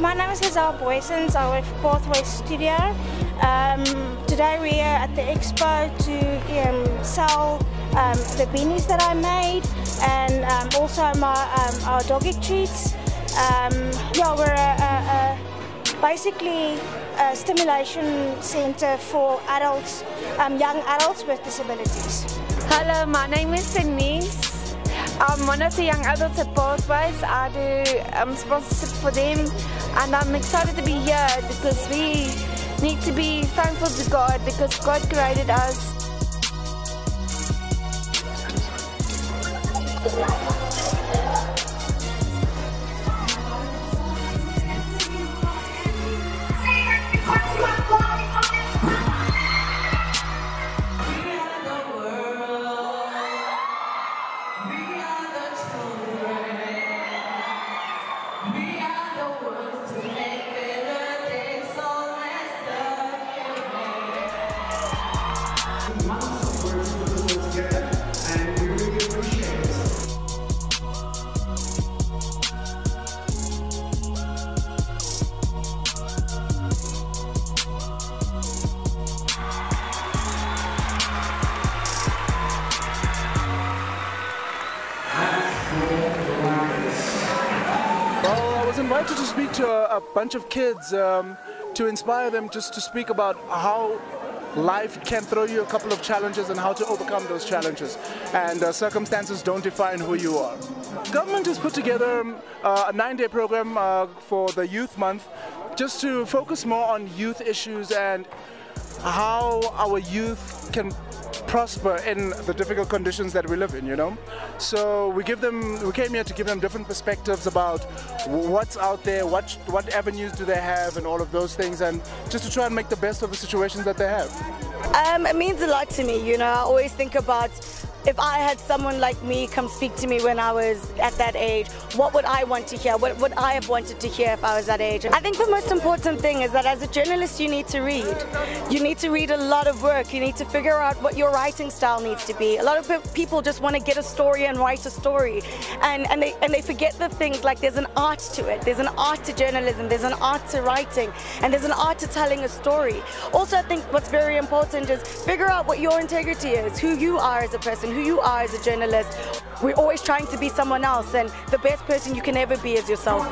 My name is Lizelle Boysons. I work for Pathway Studio. Today we are at the expo to sell the beanies that I made, and also our doggy treats. Yeah, we're basically a stimulation centre for adults, young adults with disabilities. Hello, my name is Denise. I'm one of the young adults at Pathways. I do sponsorship for them, and I'm excited to be here because we need to be thankful to God because God created us. I was invited to speak to a bunch of kids to inspire them just to speak about how life can throw you a couple of challenges and how to overcome those challenges, and circumstances don't define who you are. Government has put together a 9-day program for the Youth Month just to focus more on youth issues and how our youth can prosper in the difficult conditions that we live in, you know. So we came here to give them different perspectives about what's out there, what avenues do they have, and all of those things, and just to try and make the best of the situations that they have. It means a lot to me, you know. I always think about if I had someone like me come speak to me when I was at that age, what would I want to hear? What would I have wanted to hear if I was that age? I think the most important thing is that as a journalist you need to read. You need to read a lot of work. You need to figure out what your writing style needs to be. A lot of people just want to get a story and write a story, and they forget the things like there's an art to it. There's an art to journalism, there's an art to writing, and there's an art to telling a story. Also, I think what's very important is figure out what your integrity is, who you are as a person, who you are as a journalist. We're always trying to be someone else, and the best person you can ever be is yourself.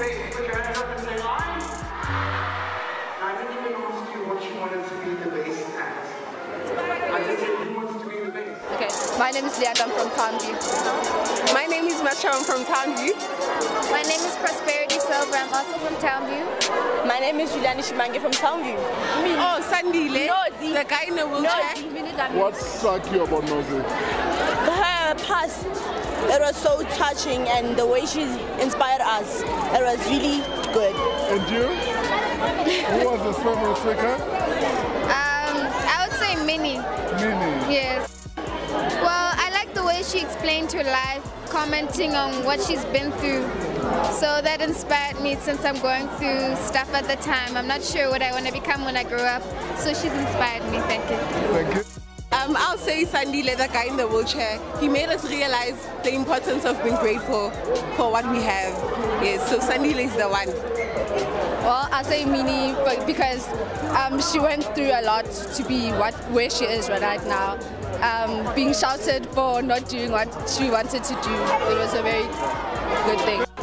Okay, my name is Leanda, I'm from Townview. My name is Macha, I'm from Townview. My name is Prosperity Silver, I'm also from Townview. My name is Juliani Shimange from Townview. Oh, Sandile, the guy in the wheelchair. What struck you about Nasrec? Her past, it was so touching, and the way she inspired us, it was really good. And you? Who was the favorite speaker? I would say Minnie. Minnie? Yes. Well, I like the way she explained her life, commenting on what she's been through. So that inspired me since I'm going through stuff at the time. I'm not sure what I want to become when I grow up. So she's inspired me. Thank you. Thank you. I'll say Sandile, the guy in the wheelchair. He made us realize the importance of being grateful for what we have. Yes, so Sandile is the one. Well, I'll say Minnie because she went through a lot to be where she is right now. Being shouted for not doing what she wanted to do, it was a very good thing.